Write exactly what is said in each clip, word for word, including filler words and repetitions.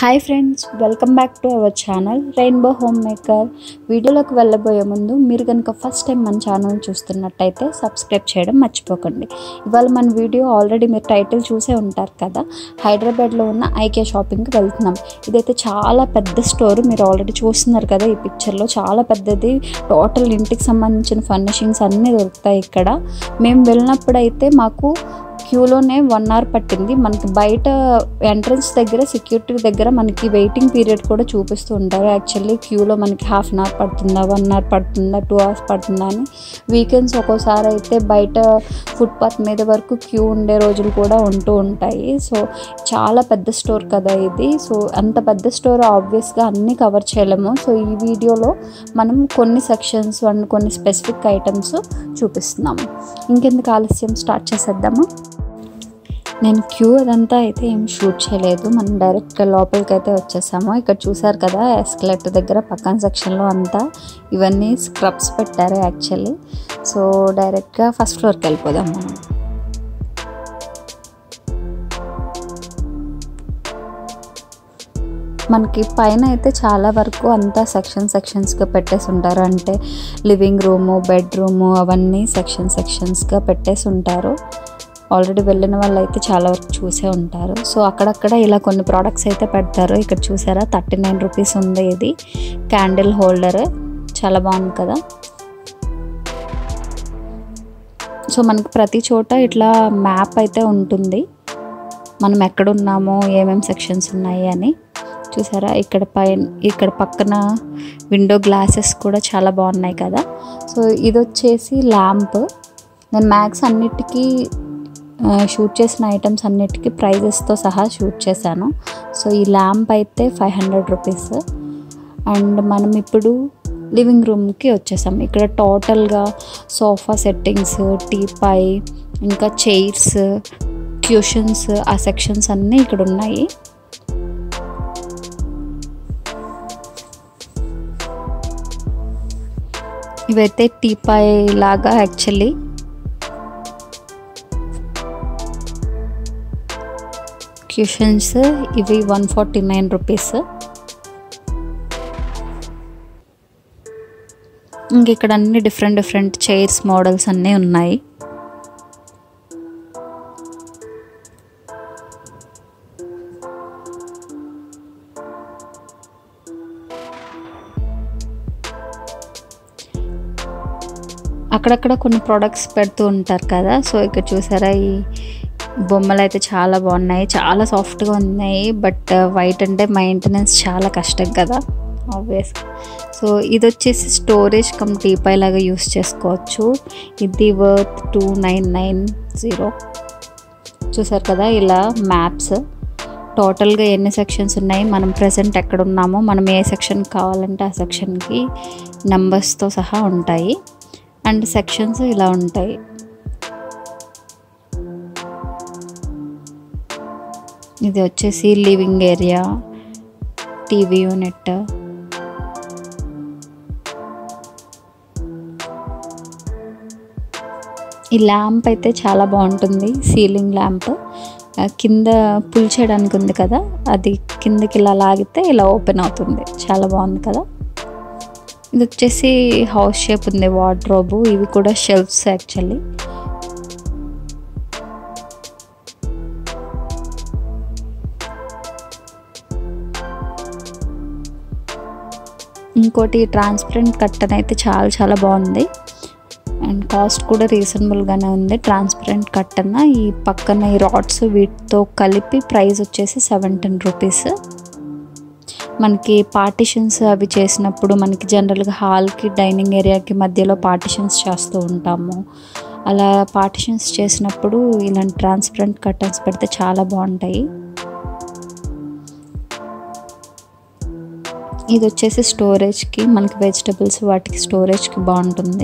Hi friends, welcome back to our channel rainbow home maker. వీడియోలోకి వెళ్ళబోయే ముందు మీరు కనుక ఫస్ట్ టైం మన ఛానల్ చూస్తున్నట్టయితే సబ్స్క్రైబ్ చేయడం మర్చిపోకండి. ఇవాళ మన వీడియో ఆల్రెడీ మీరు టైటిల్ చూసే ఉంటారు కదా, హైదరాబాద్లో ఉన్న ఐకే షాపింగ్కి వెళ్తున్నాం. ఇదైతే చాలా పెద్ద స్టోర్, మీరు ఆల్రెడీ చూస్తున్నారు కదా ఈ పిక్చర్లో. చాలా పెద్దది, టోటల్ ఇంటికి సంబంధించిన ఫర్నిషింగ్స్ అన్నీ దొరుకుతాయి ఇక్కడ. మేము వెళ్ళినప్పుడైతే మాకు క్యూలోనే వన్ అవర్ పట్టింది. మనకి బయట ఎంట్రన్స్ దగ్గర సెక్యూరిటీ దగ్గర మనకి వెయిటింగ్ పీరియడ్ కూడా చూపిస్తూ ఉంటారు. యాక్చువల్లీ క్యూలో మనకి హాఫ్ అన్ అవర్ పడుతుందా, వన్ అవర్ పడుతుందా, టూ అవర్స్ పడుతుందా అని. వీకెండ్స్ ఒక్కోసారి అయితే బయట ఫుట్పాత్ మీద వరకు క్యూ ఉండే రోజులు కూడా ఉంటూ ఉంటాయి. సో చాలా పెద్ద స్టోర్ కదా ఇది. సో అంత పెద్ద స్టోర్ ఆబ్వియస్గా అన్నీ కవర్ చేయలేము. సో ఈ వీడియోలో మనం కొన్ని సెక్షన్స్ అండ్ కొన్ని స్పెసిఫిక్ ఐటమ్స్ చూపిస్తున్నాము. ఇంకెందుకు ఆలస్యం, స్టార్ట్ చేసేద్దాము. నేను క్యూ అదంతా అయితే ఏం షూట్ చేయలేదు, మనం డైరెక్ట్గా లోపలికి అయితే వచ్చేసాము. ఇక్కడ చూసారు కదా ఎస్కలేటర్ దగ్గర పక్కన సెక్షన్లో అంతా ఇవన్నీ స్క్రబ్స్ పెట్టారు యాక్చువల్లీ. సో డైరెక్ట్గా ఫస్ట్ ఫ్లోర్కి వెళ్ళిపోదాం మనం. మనకి పైన అయితే చాలా వరకు అంతా సెక్షన్ సెక్షన్స్గా పెట్టేసి ఉంటారు. అంటే లివింగ్ రూము, బెడ్రూము అవన్నీ సెక్షన్ సెక్షన్స్గా పెట్టేసి ఉంటారు. ఆల్రెడీ వెళ్ళిన వాళ్ళు అయితే చాలా వరకు చూసే ఉంటారు. సో అక్కడక్కడ ఇలా కొన్ని ప్రోడక్ట్స్ అయితే పెడతారు. ఇక్కడ చూసారా థర్టీ నైన్ రూపీస్ ఉంది ఇది క్యాండిల్ హోల్డర్, చాలా బాగుంది కదా. సో మనకి ప్రతి చోట ఇట్లా మ్యాప్ అయితే ఉంటుంది, మనం ఎక్కడున్నామో ఏమేమి సెక్షన్స్ ఉన్నాయి అని. చూసారా ఇక్కడ పైన ఇక్కడ పక్కన విండో గ్లాసెస్ కూడా చాలా బాగున్నాయి కదా. సో ఇది వచ్చేసి ల్యాంప్. నేను మ్యాక్స్ అన్నిటికీ షూట్ చేసిన ఐటమ్స్ అన్నిటికీ ప్రైజెస్తో సహా షూట్ చేశాను. సో ఈ ల్యాంప్ అయితే ఫైవ్ హండ్రెడ్ రూపీస్. అండ్ మనం ఇప్పుడు లివింగ్ రూమ్కి వచ్చేసాం. ఇక్కడ టోటల్గా సోఫా సెట్టింగ్స్, టీపాయ్, ఇంకా చైర్స్, క్యూషన్స్, ఆ సెక్షన్స్ అన్నీ ఇక్కడ ఉన్నాయి. ఇవైతే టీపాయ్ లాగా యాక్చువల్లీ. క్యూషన్స్ ఇవి వన్ ఫార్టీ నైన్ రూపీస్. ఇంక ఇక్కడ అన్ని డిఫరెంట్ డిఫరెంట్ చైర్స్ మోడల్స్ అన్నీ ఉన్నాయి. అక్కడక్కడ కొన్ని ప్రోడక్ట్స్ పెడుతూ ఉంటారు కదా. సో ఇక్కడ చూసారా ఈ బొమ్మలు అయితే చాలా బాగున్నాయి, చాలా సాఫ్ట్గా ఉన్నాయి. బట్ వైట్ అంటే మెయింటెనెన్స్ చాలా కష్టం కదా ఆబ్వియస్గా. సో ఇది వచ్చేసి స్టోరేజ్ కమ్ టీపాయ్ లాగా యూస్ చేసుకోవచ్చు. ఇది worth two nine nine zero. చూసారు కదా ఇలా మ్యాప్స్, టోటల్గా ఎన్ని సెక్షన్స్ ఉన్నాయి, మనం ప్రజెంట్ ఎక్కడ ఉన్నామో, మనం ఏ సెక్షన్ కావాలంటే ఆ సెక్షన్కి నెంబర్స్తో సహా ఉంటాయి. అండ్ సెక్షన్స్ ఇలా ఉంటాయి. ఇది వచ్చేసి లివింగ్ ఏరియా, టీవీ యూనిట్. ఈ ల్యాంప్ అయితే చాలా బాగుంటుంది, సీలింగ్ ల్యాంప్. కింద పుల్ చేయడానికి ఉంది కదా, అది కిందకి ఇలా లాగితే ఇలా ఓపెన్ అవుతుంది, చాలా బాగుంది కదా. ఇది వచ్చేసి హౌస్ షేప్ ఉంది వార్డ్రోబు. ఇవి కూడా షెల్ఫ్స్ యాక్చువల్లీ. ఇంకోటి ట్రాన్స్పరెంట్ కర్టన్ అయితే చాలా చాలా బాగుంది. అండ్ కాస్ట్ కూడా రీజనబుల్గానే ఉంది. ట్రాన్స్పరెంట్ కర్టన్ ఈ పక్కన ఈ రాడ్స్ వీటితో కలిపి ప్రైస్ వచ్చేసి సెవెంటీన్ రూపీస్. మనకి పార్టిషన్స్ అవి చేసినప్పుడు మనకి జనరల్గా హాల్కి డైనింగ్ ఏరియాకి మధ్యలో పార్టిషన్స్ చేస్తూ ఉంటాము. అలా పార్టిషన్స్ చేసినప్పుడు ఇలాంటి ట్రాన్స్పరెంట్ కర్టన్స్ పెడితే చాలా బాగుంటాయి. ఇది వచ్చేసి స్టోరేజ్కి, మనకి వెజిటబుల్స్ వాటికి స్టోరేజ్కి బాగుంటుంది.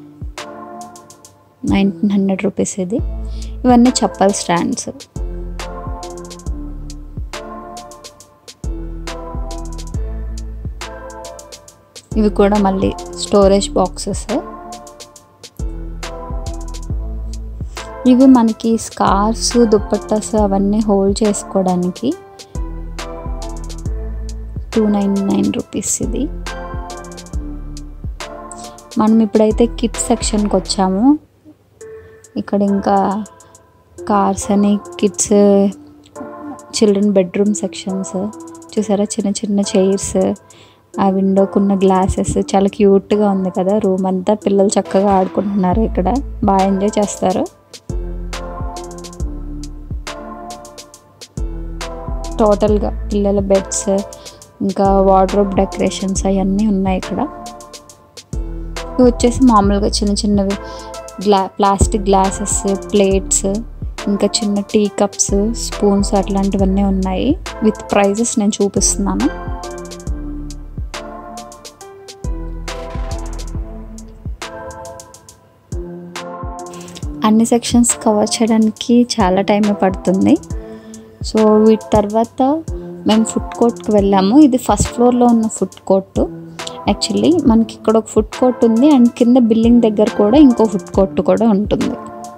నైన్టీన్ హండ్రెడ్ రూపీస్ ఇది. ఇవన్నీ చప్పల్ స్టాండ్స్. ఇవి కూడా మళ్ళీ స్టోరేజ్ బాక్సెస్. ఇవి మనకి స్కార్ఫ్స్, దుప్పట్టాస్ అవన్నీ హోల్డ్ చేసుకోవడానికి. టూ నైంటీ నైన్ రూపీస్ ఇది. మనం ఇప్పుడైతే కిడ్స్ సెక్షన్కి వచ్చాము. ఇక్కడ ఇంకా కార్స్ అని కిడ్స్ చిల్డ్రన్ బెడ్రూమ్ సెక్షన్స్ చూసారా, చిన్న చిన్న చైర్స్, ఆ విండోకున్న గ్లాసెస్, చాలా క్యూట్గా ఉంది కదా రూమ్ అంతా. పిల్లలు చక్కగా ఆడుకుంటున్నారు, ఇక్కడ బాగా ఎంజాయ్ చేస్తారు. టోటల్గా పిల్లల బెడ్స్ ఇంకా వార్డ్రోబ్ డెకరేషన్స్ అవన్నీ ఉన్నాయి ఇక్కడ. ఇవి వచ్చేసి మామూలుగా చిన్న చిన్నవి గ్లా ప్లాస్టిక్ గ్లాసెస్, ప్లేట్స్, ఇంకా చిన్న టీ కప్స్, స్పూన్స్ అట్లాంటివన్నీ ఉన్నాయి. విత్ ప్రైజెస్ నేను చూపిస్తున్నాను. అన్ని సెక్షన్స్ కవర్ చేయడానికి చాలా టైం పడుతుంది. సో వీటి తర్వాత మేము ఫుడ్ కోర్ట్కి వెళ్ళాము. ఇది ఫస్ట్ ఫ్లోర్లో ఉన్న ఫుడ్ కోర్ట్. యాక్చువల్లీ మనకి ఇక్కడ ఒక ఫుడ్ కోర్ట్ ఉంది అండ్ కింద బిల్డింగ్ దగ్గర కూడా ఇంకో ఫుడ్ కోర్ట్ కూడా ఉంటుంది.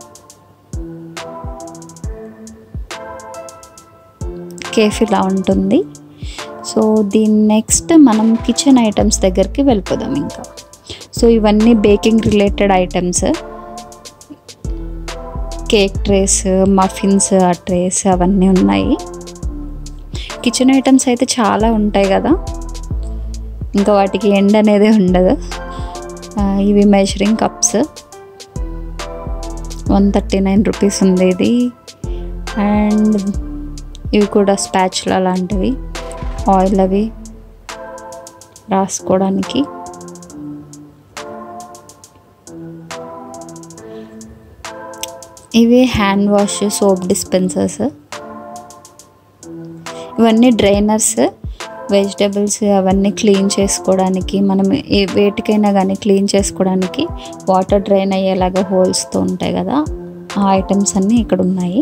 కేఫీలా ఉంటుంది. సో దీని నెక్స్ట్ మనం కిచెన్ ఐటమ్స్ దగ్గరికి వెళ్ళిపోదాం ఇంకా. సో ఇవన్నీ baking related items, cake trays, muffins ఆ ట్రేస్ అవన్నీ ఉన్నాయి. కిచెన్ ఐటమ్స్ అయితే చాలా ఉంటాయి కదా, ఇంకా వాటికి ఎండ్ అనేది ఉండదు. ఇవి measuring cups one thirty nine rupees ఉంది ఇది. అండ్ ఇవి కూడా స్పాచులా లాంటివి, ఆయిల్ అవి రాసుకోవడానికి. ఇవి హ్యాండ్ వాష్ సోప్ డిస్పెన్సర్స్. ఇవన్నీ డ్రైనర్స్, వెజిటబుల్స్ అవన్నీ క్లీన్ చేసుకోవడానికి, మనం ఏ వేటికైనా కానీ క్లీన్ చేసుకోవడానికి వాటర్ డ్రైన్ అయ్యేలాగా హోల్స్తో ఉంటాయి కదా, ఆ ఐటమ్స్ అన్నీ ఇక్కడ ఉన్నాయి.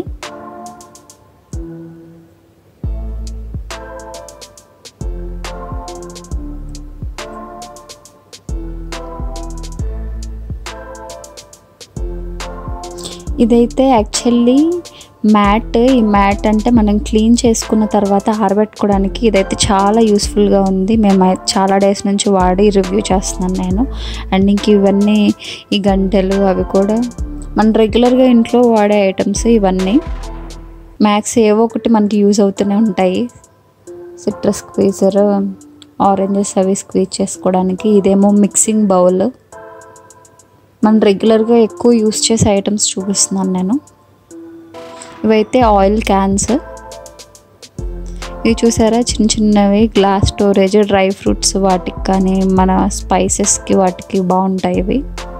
ఇదైతే యాక్చువల్లీ మ్యాట్. ఈ మ్యాట్ అంటే మనం క్లీన్ చేసుకున్న తర్వాత ఆరబెట్టుకోవడానికి ఇదైతే చాలా యూస్ఫుల్గా ఉంది. మేము చాలా డేస్ నుంచి వాడి రివ్యూ చేస్తున్నాను నేను. అండ్ ఇంక ఇవన్నీ ఈ గంటెలు అవి కూడా మనం రెగ్యులర్గా ఇంట్లో వాడే ఐటమ్స్ ఇవన్నీ. మ్యాక్స్ ఏవో ఒకటి మనకి యూజ్ అవుతూనే ఉంటాయి. సిట్రస్ స్క్వీజర్, ఆరెంజెస్ అవి స్క్వీజ్ చేసుకోవడానికి. ఇదేమో మిక్సింగ్ బౌల్. మనం రెగ్యులర్గా ఎక్కువ యూస్ చేసే ఐటమ్స్ చూపిస్తున్నాను నేను. ఇవైతే ఆయిల్ క్యాన్స్. ఇవి చూసారా, చిన్న చిన్నవి గ్లాస్ స్టోరేజ్, డ్రై ఫ్రూట్స్ వాటికి కానీ మన స్పైసెస్కి వాటికి బాగుంటాయి ఇవి.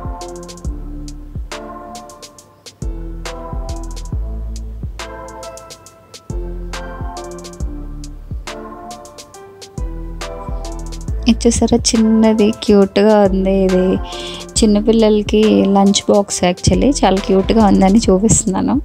ఇది చూసారా, చిన్నది క్యూట్గా ఉంది. ఇది చిన్నపిల్లలకి లంచ్ బాక్స్. యాక్చువల్లీ చాలా క్యూట్గా ఉందని చూపిస్తున్నాను.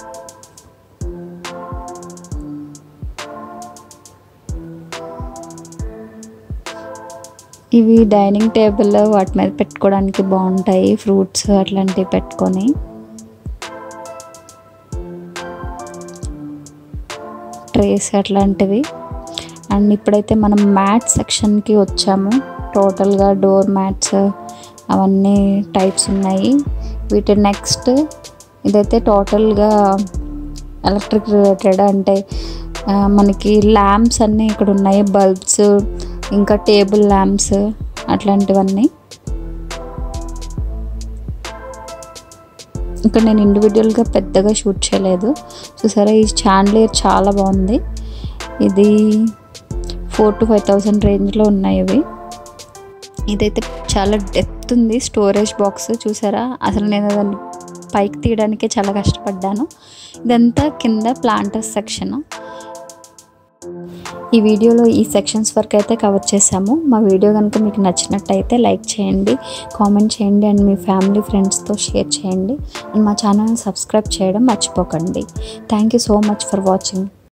ఇవి డైనింగ్ టేబుల్ వాటి మీద పెట్టుకోవడానికి బాగుంటాయి, ఫ్రూట్స్ అట్లాంటివి పెట్టుకొని. ట్రేస్ అట్లాంటివి. అండ్ ఇప్పుడైతే మనం మ్యాట్ సెక్షన్కి వచ్చాము. టోటల్గా డోర్ మ్యాట్స్ అవన్నీ టైప్స్ ఉన్నాయి. వీటి నెక్స్ట్ ఇదైతే టోటల్గా ఎలక్ట్రిక్ రిలేటెడ్, అంటే మనకి ల్యాంప్స్ అన్నీ ఇక్కడ ఉన్నాయి. బల్బ్స్, ఇంకా టేబుల్ ల్యాంప్స్ అట్లాంటివన్నీ. ఇక్కడ నేను ఇండివిజువల్గా పెద్దగా షూట్ చేయలేదు. చూసారా, ఈ చాండ్లియర్ చాలా బాగుంది. ఇది ఫోర్ టు ఫైవ్ థౌజండ్ రేంజ్లో ఉన్నాయి ఇవి. ఇదైతే చాలా డెప్త్ ఉంది స్టోరేజ్ బాక్స్. చూసారా, అసలు నేను దాన్ని పైకి తీయడానికే చాలా కష్టపడ్డాను. ఇదంతా కింద ప్లాంటర్స్ సెక్షన్. ఈ వీడియోలో ఈ సెక్షన్స్ వరకు అయితే కవర్ చేసాము. మా వీడియో కనుక మీకు నచ్చినట్టయితే లైక్ చేయండి, కామెంట్ చేయండి అండ్ మీ ఫ్యామిలీ ఫ్రెండ్స్తో షేర్ చేయండి. అండ్ మా ఛానల్ని సబ్స్క్రైబ్ చేయడం మర్చిపోకండి. Thank you so much for watching.